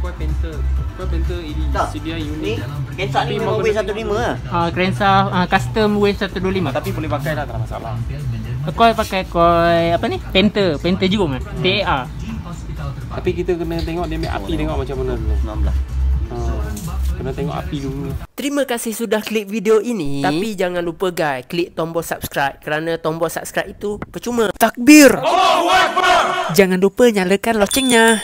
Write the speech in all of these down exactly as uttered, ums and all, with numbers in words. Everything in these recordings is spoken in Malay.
kau painter. Kau painter ini sedia unit. Kensa ni memang W seratus lima lah. Ah, Krensa uh, custom W seratus dua puluh lima. Tapi boleh pakai lah, tak ada masalah. Koi pakai koi apa ni? Painter, painter juga kan? T A R. Tapi kita kena tengok dia ambil api, tengok macam mana dulu. enam belas. Ha, kena tengok api dulu. Terima kasih sudah klik video ini. Tapi jangan lupa guys, klik tombol subscribe kerana tombol subscribe itu percuma. Takbir. Allahu Akbar. Jangan lupa nyalakan locengnya.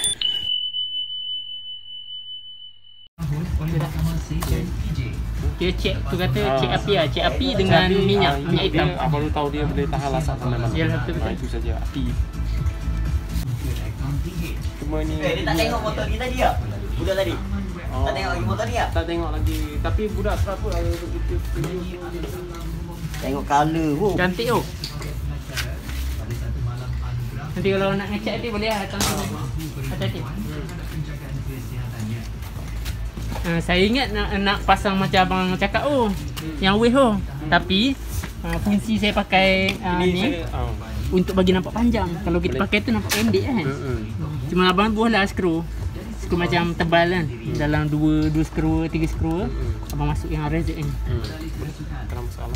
Dia cek tu kata cek api lah, cek api dengan Jadi, minyak, ah, minyak hitam. Dia, ah, baru tahu dia boleh tahan lasak sampai mana. Ya, betul-betul. Ah, itu saja api. Cuma ni Eh, dia tak tengok motor kita tadi tak? Budak tadi. Oh. Tak tengok lagi motor ni tak? Tak tengok lagi. Tapi budak berapa ada begitu. Tengok colour pun. Cantik tu. Nanti kalau nak ngecat dia boleh lah datang sini. Hati-hati. Uh, saya ingat nak nak pasang macam abang cakap oh, yang wave tu. Tapi uh, fungsi saya pakai uh, Ini ni saya, oh. untuk bagi nampak panjang. Kalau kita Boleh. pakai tu nampak pendek kan. Mm-mm. Cuma abang buatlah skru. Skru macam tebal kan. Dalam dua dua skru, tiga skru. Abang masuk yang reset ni. Hmm. Tak ada masalah.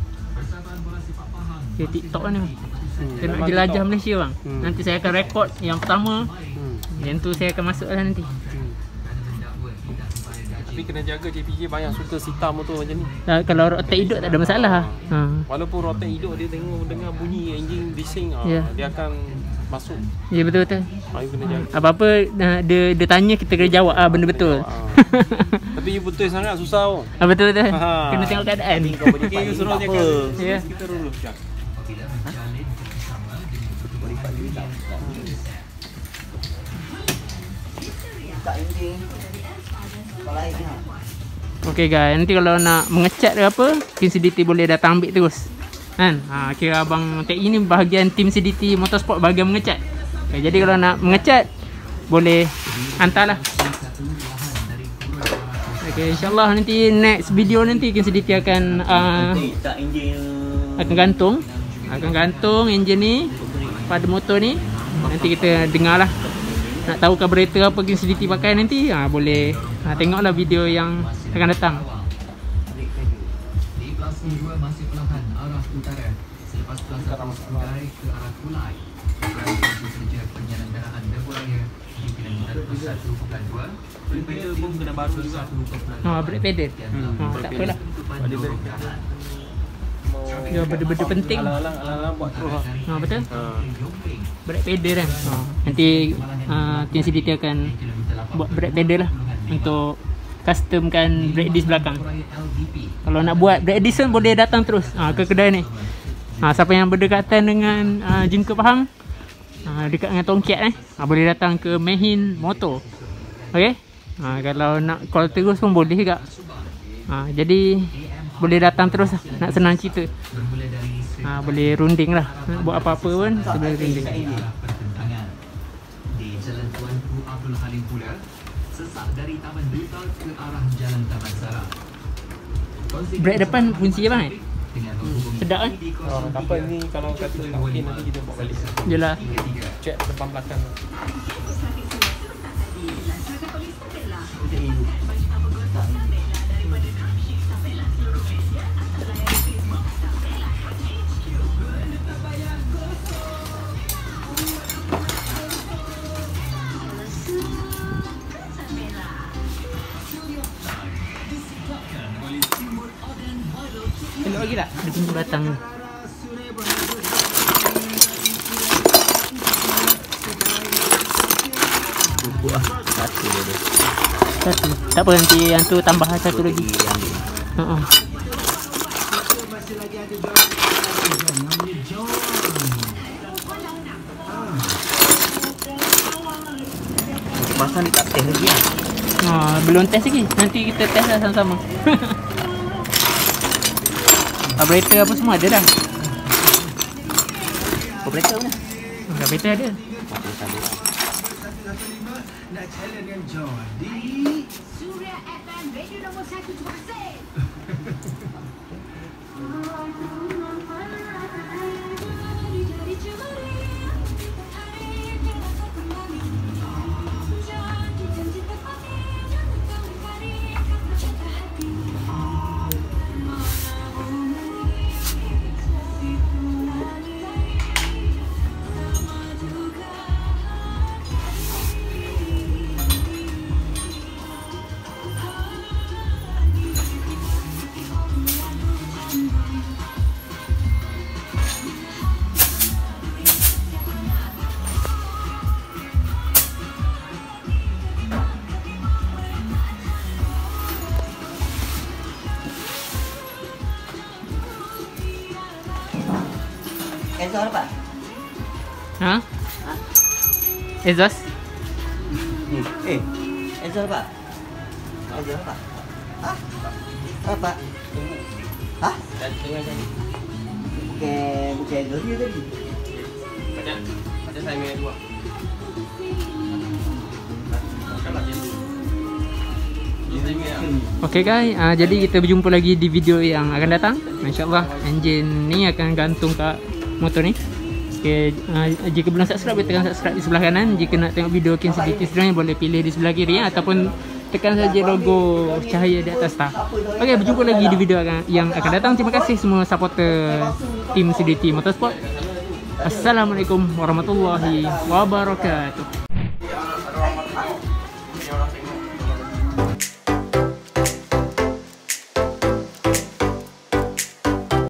Okay, TikTok kan ni. Hmm. Saya nak Memang jelajah TikTok. Malaysia bang. Hmm. Nanti saya akan rekod yang pertama. Hmm. Yang tu saya akan masuk lah nanti. Hmm. Tapi kena jaga J P J banyak suka sitam motor macam ni. Uh, kalau rotate hidup tak ada masalah. Ha. Walaupun rotate hidup dia tengok dengar bunyi enjin bising, ah, Ya. dia akan masuk. Ya betul-betul. Ah, you kena jaga. Apa-apa uh, dia dia tanya kita kena jawab ah benda betul. Ah. Tapi you betul sangat susah pun. Ah betul-betul. Ha. Kena tengok keadaan. Okay, you suruh dia apa. kan. Ya. Kita dulu sekejap. Tak enjin. Kalau lain lah. Okey guys, nanti kalau nak mengecat ke apa, tim C D T boleh datang ambil terus. Kan? Ha, kira abang T I ni bahagian tim C D T Motorsport bahagian mengecat. Okay, jadi kalau nak mengecat boleh hantarlah. Okey, insya-Allah nanti next video nanti tim C D T akan uh, Tak enjin. akan gantung akan gantung enjin ni pada motor ni. Nanti kita dengarlah. Nak tahu carburetor apa tim C D T pakai nanti, ha, boleh ha, tengoklah video yang akan datang. Di plasma dua masih perlahan arah utara selepas plasma naik ke arah Kulai. Kulai tentu saja penyelenggaraan deburaya di kilometer satu titik dua. Pedal pun kena baru juga. Ha, brake pedal. Hmm, Ha, tak apalah. Ada brake. Dia benda-benda penting. Alang-alang alang-alang buat terus lah. Ha, betul. Ha. Brake pedal kan. Ha, nanti uh, tim C D T akan buat brake pedal lah untuk customkan brake disc belakang. Kalau nak buat brake disc kan boleh datang terus ha, ke kedai ni. Ha, siapa yang berdekatan dengan uh, Jengka Pahang, ha, dekat dengan Tongkiat eh, ha, boleh datang ke Mehin Motor. Okey. Ha, kalau nak call terus pun boleh juga. Ha, jadi boleh datang terus lah. Nak senang cerita. Ha, boleh runding lah. Nak buat apa-apa pun boleh runding. Pertentangan di Jalan Tuanku Abdul Halim pula sesak dari Taman Duta ke arah Jalan Taman Sara. Brake depan kunci je bang eh? Dengan menghubungi Sedap kan? Oh, kapal ni kalau kata tak okey nanti kita bawa balik. Yelah. Check depan belakang. Elok lagi tak? Dia tunggu datang tu. Cukup lah. Satu je tu. Satu. Tak apa nanti yang tu tambah satu lagi. Ambil. Uh-uh. Pasang dia tak test lagi lah. Ha, belum test lagi. Nanti kita test lah sama-sama. Carburetor apa semua ada dah. Operator mana? Carburetor ada. Suria F M, radio nombor satu Cukasek. Exhaust apa? Ha? Exhaust? Ni. Eh. Exhaust apa? Exhaust apa? Hah? Apa? Hah? Tengah tadi. Bukan bukan exhaust dia tadi. Macam macam saya main dua. Kalau dia Okay guys, uh, jadi kita berjumpa lagi di video yang akan datang. InsyaAllah engine ni akan gantung kat motor ni. Okay, uh, jika belum subscribe, boleh tekan subscribe di sebelah kanan. Jika nak tengok video Kinsiditis drone, boleh pilih di sebelah kiri ya, ataupun tekan saja logo cahaya di atas tak. Okay, berjumpa lagi di video yang akan datang. Terima kasih semua supporter tim C D T Motorsport. Assalamualaikum warahmatullahi wabarakatuh.